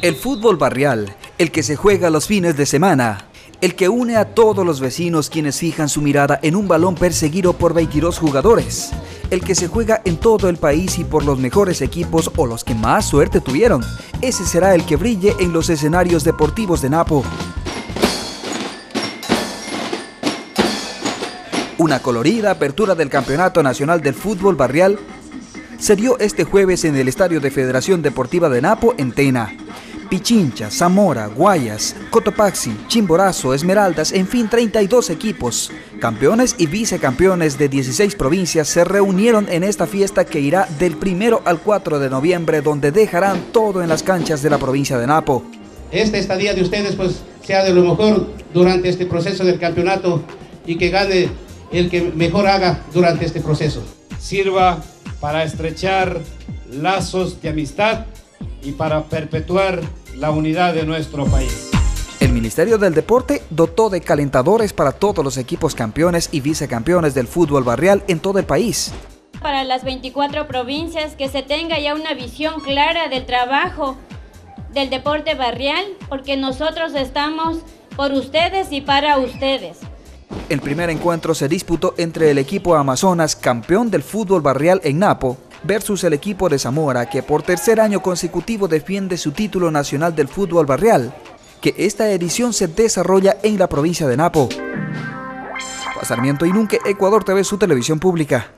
El fútbol barrial, el que se juega los fines de semana, el que une a todos los vecinos quienes fijan su mirada en un balón perseguido por 22 jugadores, el que se juega en todo el país y por los mejores equipos o los que más suerte tuvieron, ese será el que brille en los escenarios deportivos de Napo. Una colorida apertura del Campeonato Nacional del Fútbol Barrial se dio este jueves en el Estadio de Federación Deportiva de Napo en Tena. Pichincha, Zamora, Guayas, Cotopaxi, Chimborazo, Esmeraldas, en fin 32 equipos, campeones y vicecampeones de 16 provincias se reunieron en esta fiesta que irá del 1 al 4 de noviembre, donde dejarán todo en las canchas de la provincia de Napo. Esta estadía de ustedes pues sea de lo mejor durante este proceso del campeonato y que gane el que mejor haga durante este proceso. Sirva para estrechar lazos de amistad y para perpetuar la unidad de nuestro país. El Ministerio del Deporte dotó de calentadores para todos los equipos campeones y vicecampeones del fútbol barrial en todo el país. Para las 24 provincias, que se tenga ya una visión clara del trabajo del deporte barrial, porque nosotros estamos por ustedes y para ustedes. El primer encuentro se disputó entre el equipo Amazonas, campeón del fútbol barrial en Napo, versus el equipo de Zamora, que por tercer año consecutivo defiende su título nacional del fútbol barrial, que esta edición se desarrolla en la provincia de Napo. Sarmiento Inunque, Ecuador TV, su televisión pública.